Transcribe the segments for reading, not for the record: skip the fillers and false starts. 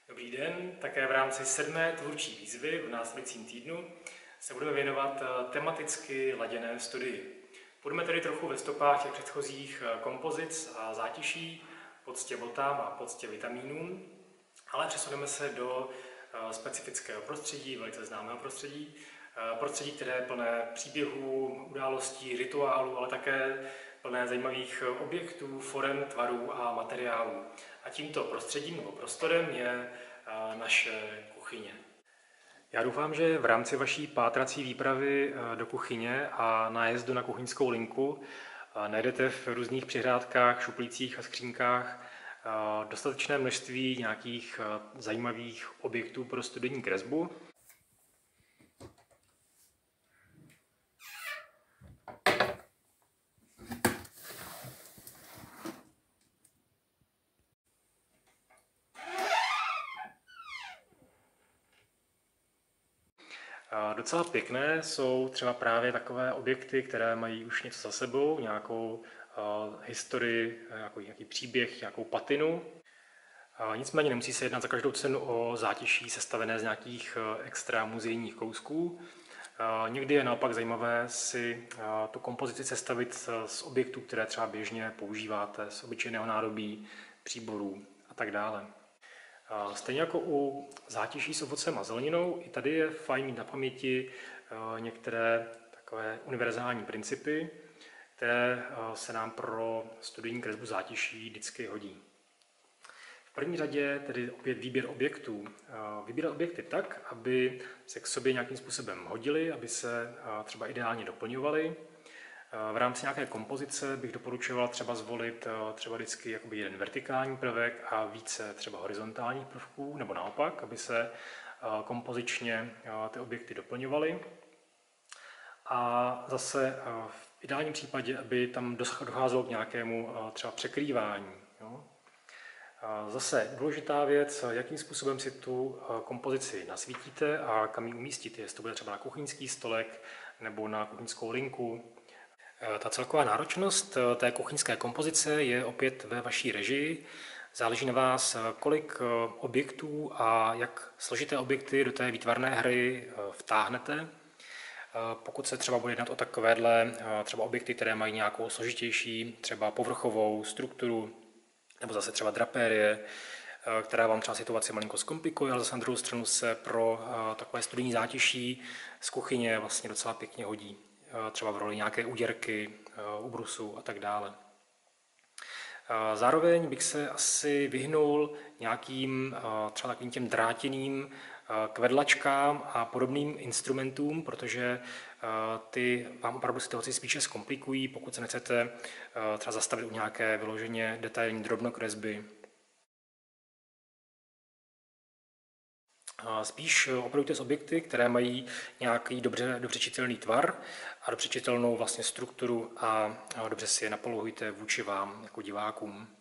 Dobrý den, také v rámci 7. tvůrčí výzvy v následujícím týdnu se budeme věnovat tematicky laděné studii. Budeme tedy trochu ve stopách těch předchozích kompozic a zátiší, poctě botám a poctě vitamínům, ale přesuneme se do specifického prostředí, velice známého prostředí, prostředí, které je plné příběhů, událostí, rituálů, ale také plné zajímavých objektů, forem, tvarů a materiálů. A tímto prostředím nebo prostorem je naše kuchyně. Já doufám, že v rámci vaší pátrací výpravy do kuchyně a nájezdu na kuchyňskou linku najdete v různých přihrádkách, šuplících a skřínkách dostatečné množství nějakých zajímavých objektů pro studijní kresbu. Docela pěkné jsou třeba právě takové objekty, které mají už něco za sebou, nějakou historii, nějaký příběh, nějakou patinu. Nicméně nemusí se jednat za každou cenu o zátiší sestavené z nějakých extra muzejních kousků. Někdy je naopak zajímavé si tu kompozici sestavit z objektů, které třeba běžně používáte, z obyčejného nádobí, příborů a tak dále. Stejně jako u zátiší s ovocem a zeleninou, i tady je fajn mít na paměti některé takové univerzální principy, které se nám pro studijní kresbu zátiší vždycky hodí. V první řadě tedy opět výběr objektů. Vybírat objekty tak, aby se k sobě nějakým způsobem hodily, aby se třeba ideálně doplňovaly. V rámci nějaké kompozice bych doporučoval třeba zvolit třeba vždycky jakoby jeden vertikální prvek a více třeba horizontálních prvků, nebo naopak, aby se kompozičně ty objekty doplňovaly. A zase v ideálním případě, aby tam docházelo k nějakému třeba překrývání. Jo? Zase důležitá věc, jakým způsobem si tu kompozici nasvítíte a kam ji umístíte, jestli to bude třeba na kuchyňský stolek nebo na kuchyňskou linku. Ta celková náročnost té kuchyňské kompozice je opět ve vaší režii. Záleží na vás, kolik objektů a jak složité objekty do té výtvarné hry vtáhnete. Pokud se třeba bude jednat o takovéhle třeba objekty, které mají nějakou složitější, třeba povrchovou strukturu, nebo zase třeba drapérie, která vám třeba situaci malinko zkomplikuje, ale zase na druhou stranu se pro takové studijní zátiší z kuchyně vlastně docela pěkně hodí. Třeba v roli nějaké úděrky, ubrusu a tak dále. Zároveň bych se asi vyhnul nějakým třeba takovým těm drátěným kvedlačkám a podobným instrumentům, protože ty vám opravdu situaci spíše zkomplikují, pokud se nechcete třeba zastavit u nějaké vyloženě detailní drobnokresby. Spíš operujte s objekty, které mají nějaký dobře čitelný tvar a dobře čitelnou vlastně strukturu a dobře si je napolohujte vůči vám jako divákům.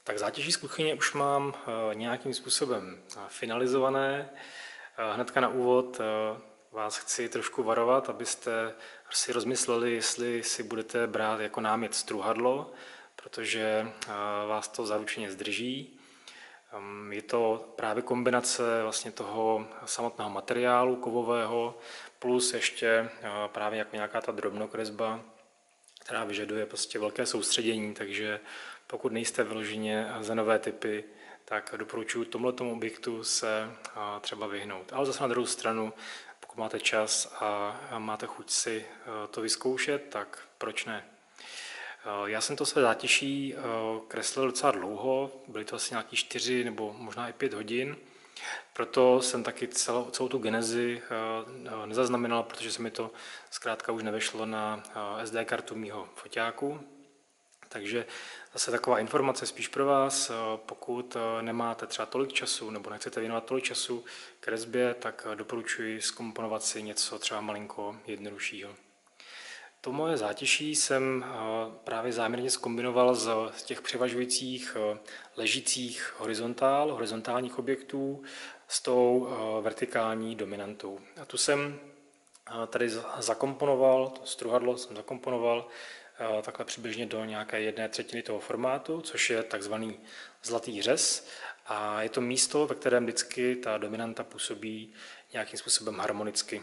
Tak zátěží z kuchyně už mám nějakým způsobem finalizované. Hnedka na úvod vás chci trošku varovat, abyste si rozmysleli, jestli si budete brát jako námět struhadlo, protože vás to zaručeně zdrží. Je to právě kombinace vlastně toho samotného materiálu kovového plus ještě právě jako nějaká ta drobnokresba, která vyžaduje prostě velké soustředění, takže pokud nejste vyloženě za nové typy, tak doporučuji tomuto objektu se třeba vyhnout. Ale zase na druhou stranu, pokud máte čas a máte chuť si to vyzkoušet, tak proč ne? Já jsem to své zátěží kreslil docela dlouho, byly to asi nějaký 4 nebo možná i 5 hodin, proto jsem taky celou tu genezi nezaznamenal, protože se mi to zkrátka už nevešlo na SD kartu mýho foťáku. Takže zase taková informace spíš pro vás, pokud nemáte třeba tolik času nebo nechcete věnovat tolik času kresbě, tak doporučuji zkomponovat si něco třeba malinko jednoduššího. To moje zátěží jsem právě záměrně zkombinoval z těch převažujících ležících horizontálních objektů s tou vertikální dominantou. A tu jsem tady zakomponoval, to struhadlo jsem zakomponoval takhle přibližně do nějaké 1/3 toho formátu, což je takzvaný zlatý řez. A je to místo, ve kterém vždycky ta dominanta působí nějakým způsobem harmonicky.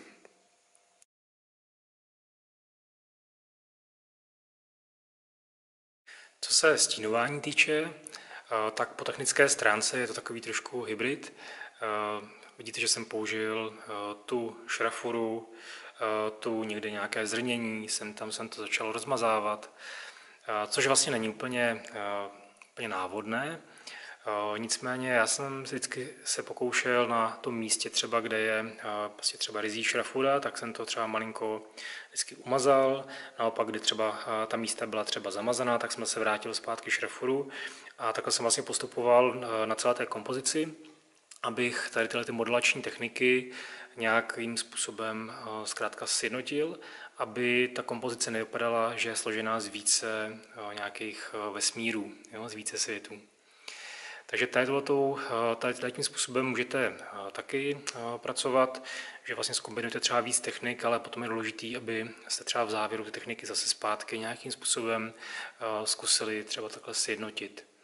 Co se stínování týče, tak po technické stránce je to takový trošku hybrid. Vidíte, že jsem použil tu šrafuru, tu někde nějaké zrnění, tam jsem to začal rozmazávat, což vlastně není úplně návodné. Nicméně já jsem vždycky se pokoušel na tom místě třeba, kde je prostě třeba ryzí šrafura, tak jsem to třeba malinko vždycky umazal. Naopak, kdy třeba ta místa byla třeba zamazaná, tak jsem se vrátil zpátky šrafuru a takhle jsem vlastně postupoval na celé té kompozici, abych tady tyhle modulační techniky nějakým způsobem zkrátka sjednotil, aby ta kompozice nevypadala, že je složená z více nějakých vesmírů, z více světů. Takže tady tím způsobem můžete taky pracovat, že vlastně zkombinujete třeba víc technik, ale potom je důležité, aby jste třeba v závěru ty techniky zase zpátky nějakým způsobem zkusili třeba takhle sjednotit.